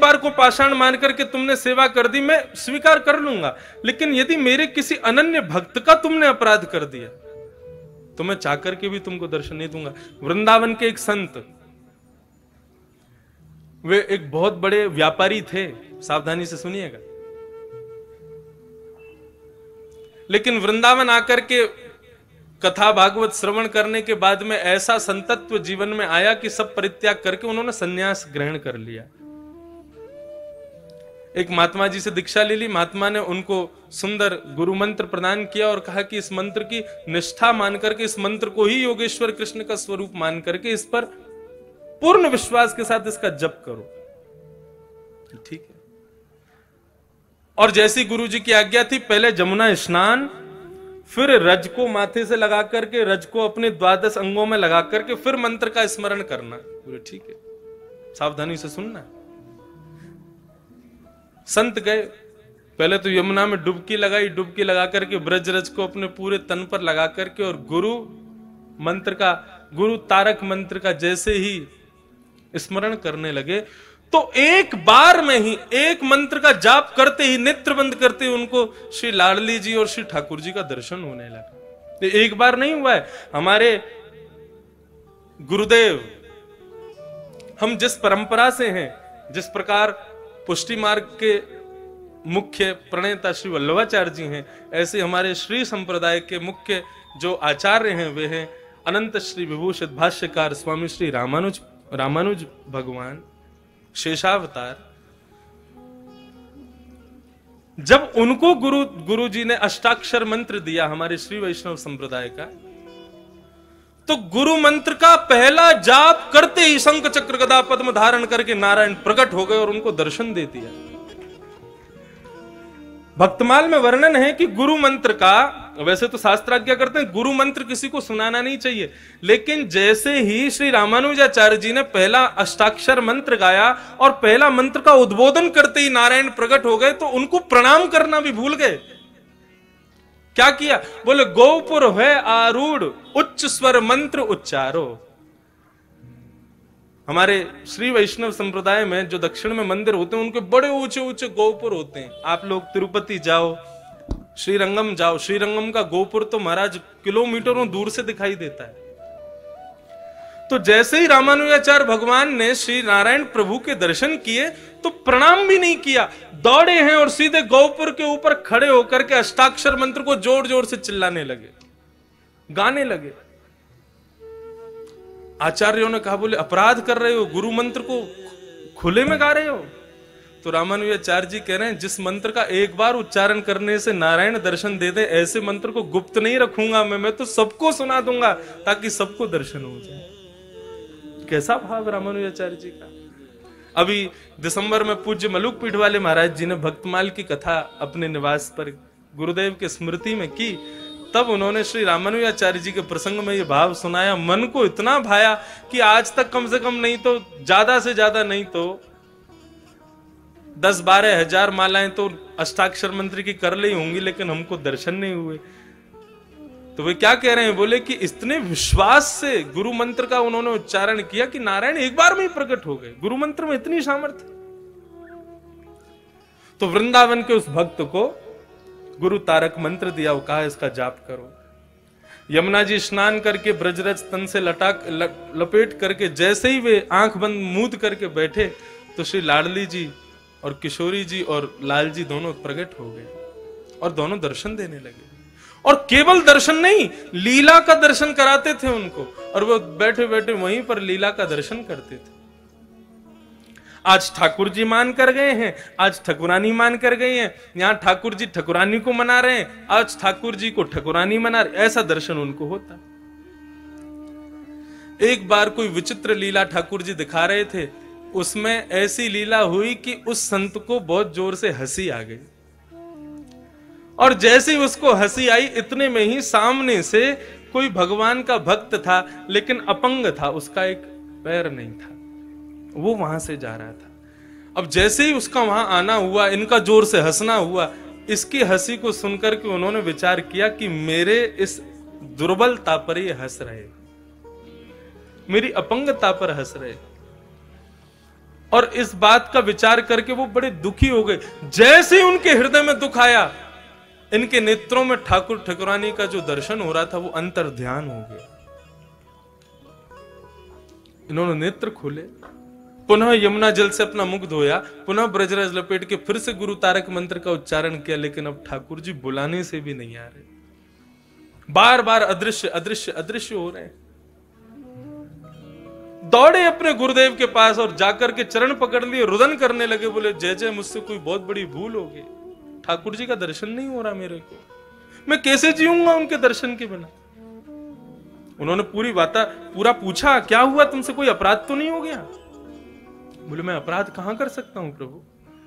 बार को पाषाण मान करके तुमने सेवा कर दी, मैं स्वीकार कर लूंगा, लेकिन यदि मेरे किसी अनन्य भक्त का तुमने अपराध कर दिया तो मैं चाह करके भी तुमको दर्शन नहीं दूंगा। वृंदावन के एक संत, वे एक बहुत बड़े व्यापारी थे, सावधानी से सुनिएगा, लेकिन वृंदावन आकर के कथा भागवत श्रवण करने के बाद में ऐसा संतत्व जीवन में आया कि सब परित्याग करके उन्होंने संन्यास ग्रहण कर लिया। एक महात्मा जी से दीक्षा ले ली, महात्मा ने उनको सुंदर गुरु मंत्र प्रदान किया और कहा कि इस मंत्र की निष्ठा मान करके, इस मंत्र को ही योगेश्वर कृष्ण का स्वरूप मान करके इस पर पूर्ण विश्वास के साथ इसका जप करो। ठीक है। और जैसी गुरु जी की आज्ञा थी, पहले जमुना स्नान, फिर रज को माथे से लगा करके, रज को अपने 12 अंगों में लगा करके फिर मंत्र का स्मरण करना। बोले ठीक है, सावधानी से सुनना। संत गए, पहले तो यमुना में डुबकी लगाई, डुबकी लगा करके ब्रज रज को अपने पूरे तन पर लगा करके और गुरु मंत्र का, गुरु तारक मंत्र का जैसे ही स्मरण करने लगे तो एक बार में ही, एक मंत्र का जाप करते ही, नेत्र बंद करते ही उनको श्री लाडली जी और श्री ठाकुर जी का दर्शन होने लगा। ये एक बार नहीं हुआ है। हमारे गुरुदेव, हम जिस परंपरा से हैं, जिस प्रकार पुष्टि मार्ग के मुख्य प्रणेता श्री वल्लभाचार्य जी हैं, ऐसे हमारे श्री संप्रदाय के मुख्य जो आचार्य हैं वे हैं अनंत श्री विभूषित भाष्यकार स्वामी श्री रामानुज भगवान शेषावतार। जब उनको गुरु जी ने अष्टाक्षर मंत्र दिया हमारे श्री वैष्णव संप्रदाय का, तो गुरु मंत्र का पहला जाप करते ही शंख चक्र गदा पद्म धारण करके नारायण प्रकट हो गए और उनको दर्शन दे दिया। भक्तमाल में वर्णन है कि गुरु मंत्र का, वैसे तो शास्त्राज्ञा करते हैं गुरु मंत्र किसी को सुनाना नहीं चाहिए, लेकिन जैसे ही श्री रामानुजाचार्य जी ने पहला अष्टाक्षर मंत्र गाया और पहला मंत्र का उद्बोधन करते ही नारायण प्रकट हो गए, तो उनको प्रणाम करना भी भूल गए। क्या किया? बोले गोपुर है आरूढ़ उच्च स्वर मंत्र उच्चारो। हमारे श्री वैष्णव संप्रदाय में जो दक्षिण में मंदिर होते हैं उनके बड़े ऊंचे ऊंचे गोपुर होते हैं। आप लोग तिरुपति जाओ, श्रीरंगम जाओ, श्रीरंगम का गोपुर तो महाराज किलोमीटरों दूर से दिखाई देता है। तो जैसे ही रामानुजाचार्य भगवान ने श्री नारायण प्रभु के दर्शन किए तो प्रणाम भी नहीं किया, दौड़े हैं और सीधे गोपुर के ऊपर खड़े होकर के अष्टाक्षर मंत्र को जोर जोर से चिल्लाने लगे, गाने लगे। आचार्यों ने कहा, बोले अपराध कर रहे हो, गुरु मंत्र को खुले में गा रहे हो। तो रामानुजाचार्य जी कह रहे हैं, जिस मंत्र का एक बार उच्चारण करने से नारायण दर्शन दे दे, ऐसे मंत्र को गुप्त नहीं रखूंगा मैं तो सबको सुना दूंगा ताकि सबको दर्शन हो जाए। कैसा भाव रामानुजाचार्य जी का। अभी दिसंबर में पूज्य मलुक पीठ वाले महाराज जी ने भक्तमाल की कथा अपने निवास पर गुरुदेव के स्मृति में की, तब उन्होंने श्री रामानुजाचार्य जी के प्रसंग में ये भाव सुनाया। मन को इतना भाया कि आज तक कम से कम नहीं तो ज्यादा से ज्यादा नहीं तो 10-12 हजार मालाएं तो अष्टाक्षर मंत्र की कर ली होंगी, लेकिन हमको दर्शन नहीं हुए। तो वे क्या कह रहे हैं? बोले कि इतने विश्वास से गुरु मंत्र का उन्होंने उच्चारण किया कि नारायण एक बार में ही प्रकट हो गए। गुरु मंत्र में इतनी सामर्थ्य। तो वृंदावन के उस भक्त को गुरु तारक मंत्र दिया, वो कहा इसका जाप करो। यमुना जी स्नान करके ब्रजरज तन से लपेट करके जैसे ही वे आंख बंद मूंद करके बैठे तो श्री लाडली जी और किशोरी जी और लाल जी दोनों प्रकट हो गए और दोनों दर्शन देने लगे। और केवल दर्शन नहीं, लीला का दर्शन कराते थे उनको, और वो बैठे बैठे वहीं पर लीला का दर्शन करते थे। आज ठाकुर जी मान कर गए हैं, आज ठकुरानी मान कर गए हैं, यहां ठाकुर जी ठकुरानी को मना रहे हैं, आज ठाकुर जी को ठकुरानी मना रहे, ऐसा दर्शन उनको होता। एक बार कोई विचित्र लीला ठाकुर जी दिखा रहे थे, उसमें ऐसी लीला हुई कि उस संत को बहुत जोर से हंसी आ गई, और जैसे ही उसको हंसी आई इतने में ही सामने से कोई भगवान का भक्त था, लेकिन अपंग था, उसका एक पैर नहीं था, वो वहां से जा रहा था। अब जैसे ही उसका वहां आना हुआ, इनका जोर से हंसना हुआ, इसकी हंसी को सुनकर के उन्होंने विचार किया कि मेरे इस दुर्बलता पर ये हंस रहे, मेरी अपंगता पर हंस रहे। और इस बात का विचार करके वो बड़े दुखी हो गए। जैसे ही उनके हृदय में दुख आया, इनके नेत्रों में ठाकुर ठाकुरानी का जो दर्शन हो रहा था वो अंतर ध्यान हो गया। इन्होंने नेत्र खोले, पुनः यमुना जल से अपना मुख धोया, पुनः ब्रजरज लपेट के फिर से गुरु तारक मंत्र का उच्चारण किया, लेकिन अब ठाकुर जी बुलाने से भी नहीं आ रहे। बार बार अदृश्य अदृश्य अदृश्य हो रहे हैं। दौड़े अपने गुरुदेव के पास और जाकर के चरण पकड़ लिए, रुदन करने लगे, बोले जय जय, मुझसे कोई बहुत बड़ी भूल हो गई, ठाकुर जी का दर्शन नहीं हो रहा मेरे को, मैं कैसे जीऊंगा उनके दर्शन के बिना। उन्होंने पूरा पूछा, क्या हुआ तुमसे, कोई अपराध तो नहीं हो गया? बोले मैं अपराध कहां कर सकता हूं प्रभु।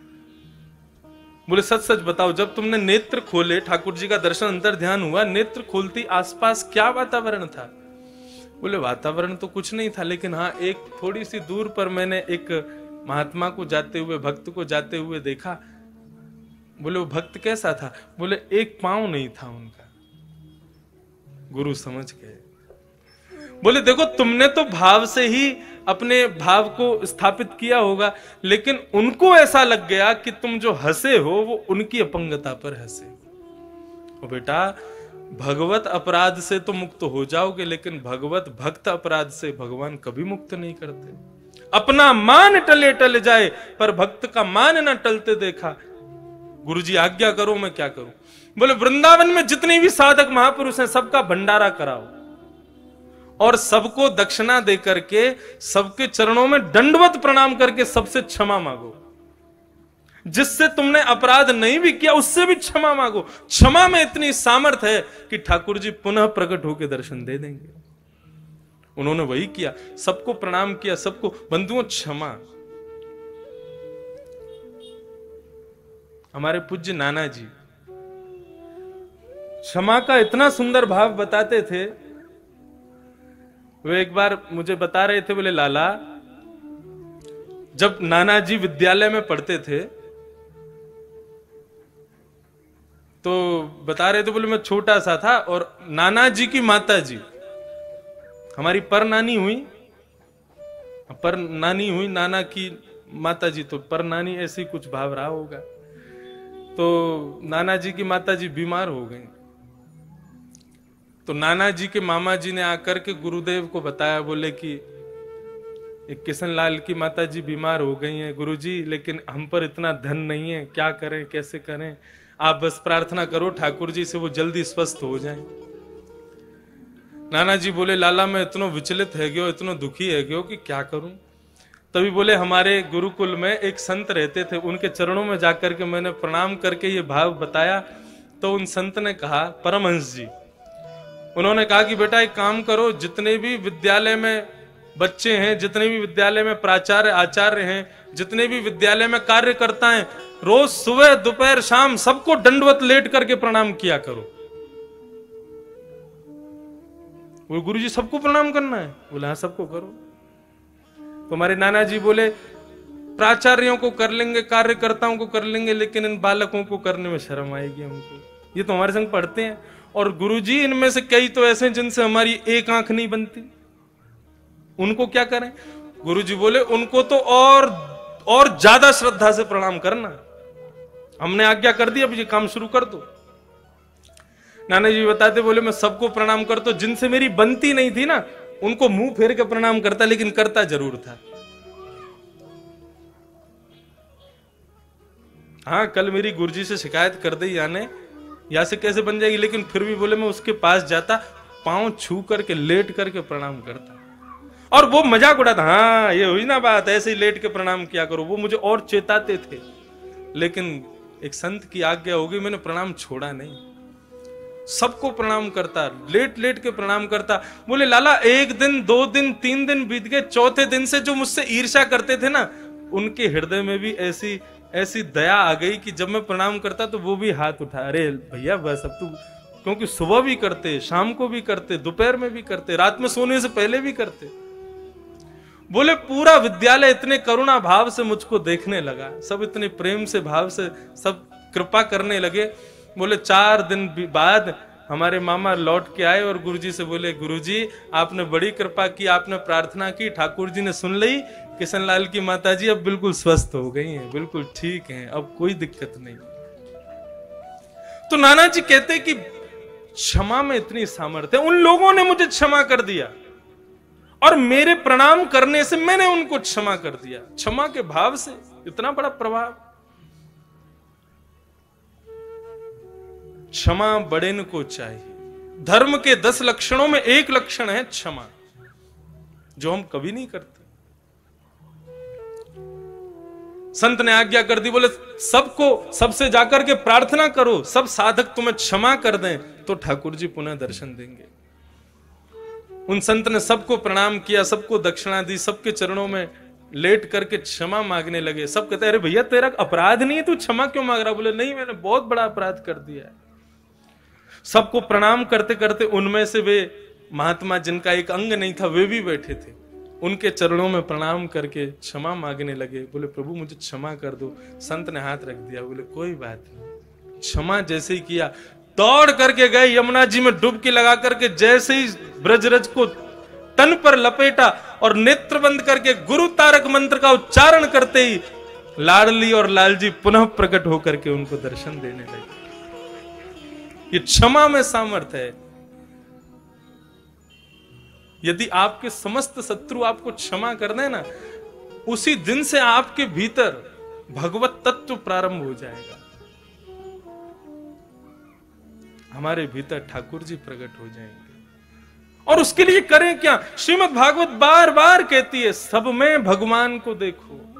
बोले सच सच बताओ, जब तुमने नेत्र खोले, ठाकुर जी का दर्शन अंतर ध्यान हुआ, नेत्र खोलती आसपास क्या वातावरण था? बोले वातावरण तो कुछ नहीं था, लेकिन हाँ एक थोड़ी सी दूर पर मैंने एक महात्मा को जाते हुए, भक्त को जाते हुए देखा। बोले वो भक्त कैसा था? बोले एक पांव नहीं था उनका। गुरु समझ गए। बोले देखो, तुमने तो भाव से ही अपने भाव को स्थापित किया होगा, लेकिन उनको ऐसा लग गया कि तुम जो हंसे हो वो उनकी अपंगता पर हंसे। और बेटा, भगवत अपराध से तो मुक्त हो जाओगे, लेकिन भगवत भक्त अपराध से भगवान कभी मुक्त नहीं करते। अपना मान टले टल जाए, पर भक्त का मान न टलते देखा। गुरुजी आज्ञा करो, मैं क्या करूं? बोले वृंदावन में जितने भी साधक महापुरुष हैं, सबका भंडारा कराओ और सबको दक्षिणा दे करके, सबके चरणों में दंडवत प्रणाम करके सबसे क्षमा मांगो। जिससे तुमने अपराध नहीं भी किया उससे भी क्षमा मांगो। क्षमा में इतनी सामर्थ है कि ठाकुर जी पुनः प्रकट होकर दर्शन दे देंगे। उन्होंने वही किया, सबको प्रणाम किया, सबको। बंधुओं, क्षमा। हमारे पूज्य नाना जी क्षमा का इतना सुंदर भाव बताते थे। वे एक बार मुझे बता रहे थे, बोले लाला, जब नाना जी विद्यालय में पढ़ते थे तो बता रहे थे, बोले मैं छोटा सा था और नाना जी की माता जी, हमारी पर नानी हुई, नाना की माता जी, तो पर नानी ऐसी कुछ भाव रहा होगा। तो नाना जी की माता जी बीमार हो गई, तो नाना जी के मामा जी ने आकर के गुरुदेव को बताया, बोले कि एक किशन लाल की माता जी बीमार हो गई हैं गुरुजी, लेकिन हम पर इतना धन नहीं है, क्या करें, कैसे करें, आप बस प्रार्थना करो ठाकुर जी से वो जल्दी स्वस्थ हो जाएं। नाना जी बोले लाला, मैं इतना विचलित है गयो, इतना दुखी है गयो कि क्या करूं। तभी बोले हमारे गुरुकुल में एक संत रहते थे, उनके चरणों में जाकर के मैंने प्रणाम करके ये भाव बताया। तो उन संत ने कहा, परमहंस जी, उन्होंने कहा कि बेटा एक काम करो, जितने भी विद्यालय में बच्चे हैं, जितने भी विद्यालय में प्राचार्य आचार्य हैं, जितने भी विद्यालय में कार्यकर्ता हैं, रोज सुबह दोपहर शाम सबको दंडवत लेट करके प्रणाम किया करो। वो गुरुजी सबको प्रणाम करना है? बोले हाँ सबको करो। तो हमारे नाना जी बोले प्राचार्यों को कर लेंगे, कार्यकर्ताओं को कर लेंगे, लेकिन इन बालकों को करने में शर्म आएगी हमको, ये तो हमारे संग पढ़ते हैं। और गुरुजी इनमें से कई तो ऐसे हैं जिनसे हमारी एक आंख नहीं बनती, उनको क्या करें? गुरुजी बोले उनको तो और ज्यादा श्रद्धा से प्रणाम करना, हमने आज्ञा कर दी, अब ये काम शुरू कर दो। नाना जी बताते, बोले मैं सबको प्रणाम करता, जिनसे मेरी बनती नहीं थी ना उनको मुंह फेर के प्रणाम करता, लेकिन करता जरूर था। हाँ, कल मेरी गुरुजी से शिकायत कर दी याने, या से कैसे बन जाएगी, लेकिन फिर भी बोले मैं उसके पास जाता, पांव छू करके लेट करके प्रणाम करता, और वो मजाक उड़ाता, हाँ ये हुई ना बात, ऐसे ही लेट के प्रणाम किया करो। वो मुझे और चेताते थे, लेकिन एक संत की आज्ञा हो गई, मैंने प्रणाम छोड़ा नहीं, सबको प्रणाम करता, लेट लेट के प्रणाम करता। बोले लाला, एक दिन, 2 दिन, 3 दिन बीत गए, चौथे दिन से जो मुझसे ईर्ष्या करते थे ना, उनके हृदय में भी ऐसी दया आ गई कि जब मैं प्रणाम करता तो वो भी हाथ उठा, अरे भैया बस अब तू, क्योंकि सुबह भी करते, शाम को भी करते, दोपहर में भी करते, रात में सोने से पहले भी करते। बोले पूरा विद्यालय इतने करुणा भाव से मुझको देखने लगा, सब इतने प्रेम से भाव से सब कृपा करने लगे। बोले 4 दिन बाद हमारे मामा लौट के आए और गुरुजी से बोले, गुरुजी आपने बड़ी कृपा की, आपने प्रार्थना की, ठाकुर जी ने सुन ली, किशनलाल की माताजी अब बिल्कुल स्वस्थ हो गई हैं, बिल्कुल ठीक हैं, अब कोई दिक्कत नहीं। तो नाना जी कहते कि क्षमा में इतनी सामर्थ्य है। उन लोगों ने मुझे क्षमा कर दिया और मेरे प्रणाम करने से मैंने उनको क्षमा कर दिया। क्षमा के भाव से इतना बड़ा प्रभाव। क्षमा बड़ेन को चाहिए। धर्म के 10 लक्षणों में एक लक्षण है क्षमा, जो हम कभी नहीं करते। संत ने आज्ञा कर दी, बोले सबको सबसे जाकर के प्रार्थना करो, सब साधक तुम्हें क्षमा कर दें तो ठाकुर जी पुनः दर्शन देंगे। उन संत ने सबको प्रणाम किया, सबको दक्षिणा दी, सबके चरणों में लेट करके क्षमा मांगने लगे। सब कहते अरे भैया तेरा अपराध नहीं है, तू क्षमा क्यों मांग रहा? बोले नहीं, मैंने बहुत बड़ा अपराध कर दिया है। सबको प्रणाम करते करते उनमें से वे महात्मा जिनका एक अंग नहीं था वे भी बैठे थे, उनके चरणों में प्रणाम करके क्षमा मांगने लगे। बोले प्रभु मुझे क्षमा कर दो। संत ने हाथ रख दिया, बोले कोई बात नहीं। क्षमा जैसे ही किया, दौड़ करके गए यमुना जी में डुबकी लगा करके, जैसे ही ब्रजरज को तन पर लपेटा और नेत्र बंद करके गुरु तारक मंत्र का उच्चारण करते ही लाडली और लालजी पुनः प्रकट होकर के उनको दर्शन देने लगे। ये क्षमा में सामर्थ्य है। यदि आपके समस्त शत्रु आपको क्षमा कर दें ना, उसी दिन से आपके भीतर भगवत तत्व प्रारंभ हो जाएगा। हमारे भीतर ठाकुर जी प्रकट हो जाएंगे। और उसके लिए करें क्या? श्रीमद् भागवत बार बार कहती है, सब में भगवान को देखो।